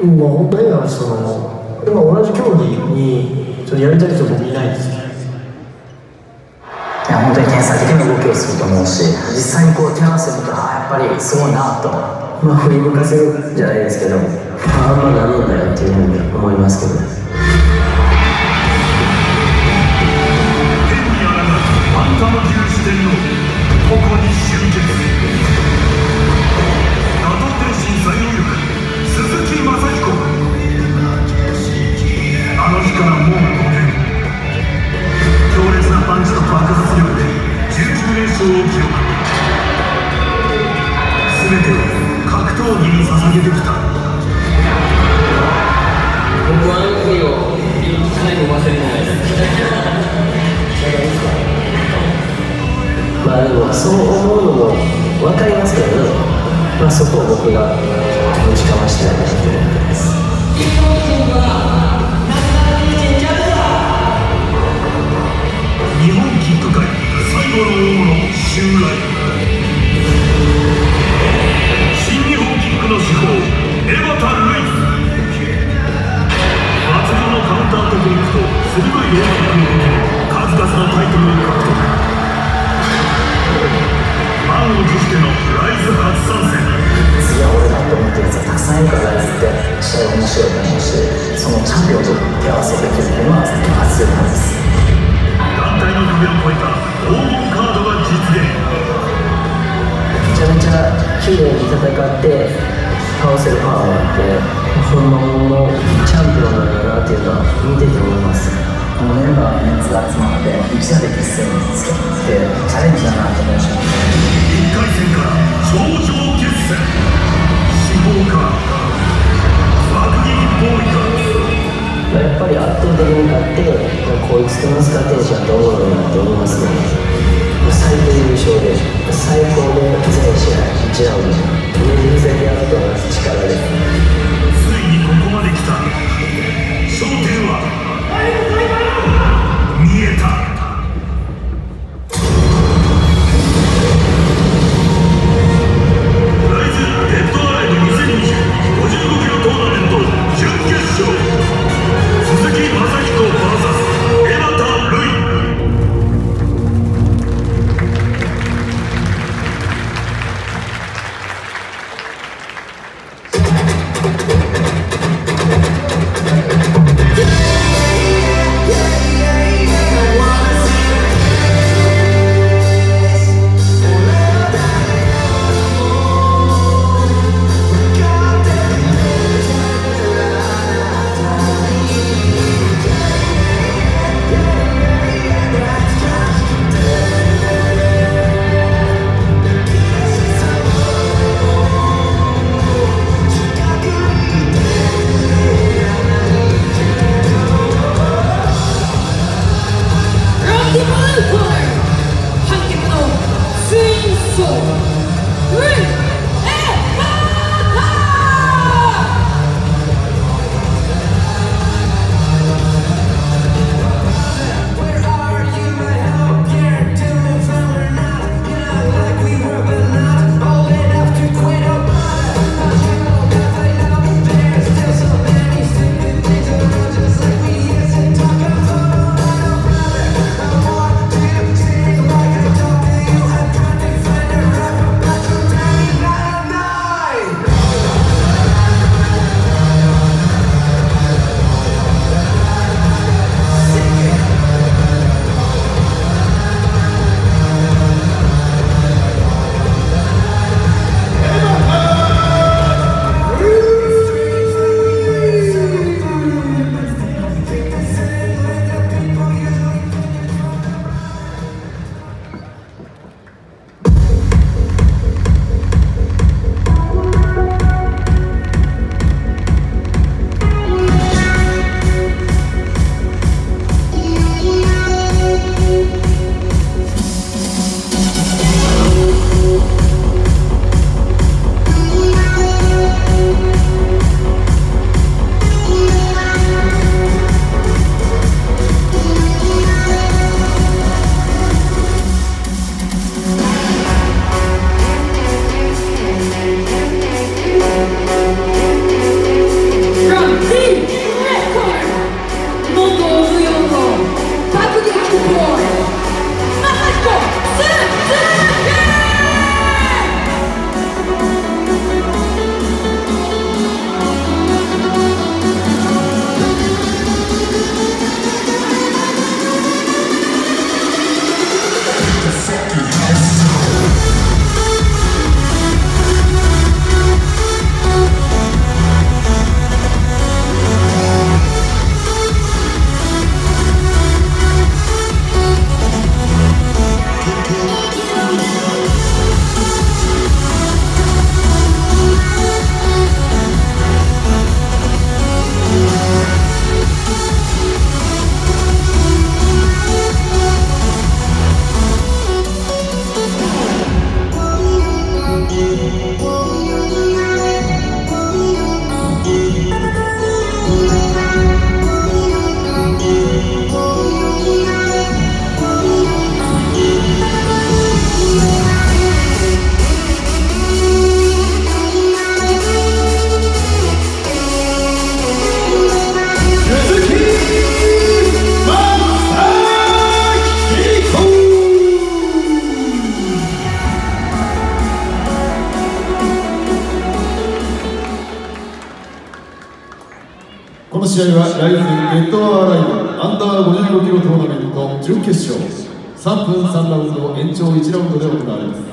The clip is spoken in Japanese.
まあ本当に今同じ競技にやりたい人僕いないんですよ。 いや本当に天才的な動きをすると思うし、実際にこう手合わせるとやっぱりすごいなと、 まあ振り向かせるじゃないですけど、あんまなるんだよっていうふうに思いますけど。 天にあらがあんたの牛視点のここに集結。打倒天心最有力鈴木雅彦。あの日からもう5年、強烈なパンチと爆発力で19連勝を記録。全てを格闘技に捧げてきた。 僕はあの時を一回も忘れないです。 まあでもそう思うのも分かりますけどね、まあそこを僕がぶちかましたいなと思ってます。 日本キック界最後の大物襲来。新日本キックの至宝江端瑠衣。抜群のカウンターテクニックと鋭いローキックを武器に数々のタイトルを獲得。満を持してのライズ初参戦。 次は俺だって思ってるやつがたくさんいるからライズって試合が面白いと思うし、そのチャンピオンと手合わせできるっていうのは熱いはずです。 団体の壁を越えた黄金カードが実現。 めちゃめちゃ綺麗に戦って倒せるパワーがあって、本物のチャンピオンなんだなっていうのは見てて思います。 このメンバーのメンツが集まって一夜で決戦につけてチャレンジだなと思うし、 1回戦から頂上決戦。司法か爆撃ボーイか。 やっぱり圧倒的に勝ってこいつとのスカテンションどうなるなって思いますね。最低優勝で最高で全試合1ラウンド20戦でやると同じ力で、 ついにここまで来た。焦点は見えた。ライズデッドアライブ2020 55キロトーナメント準決勝。鈴木雅彦 VS 江端瑠衣。 試合はライズゲットアワーライブアンダー55キロトーナメント準決勝3分3ラウンド延長1ラウンドで行われます。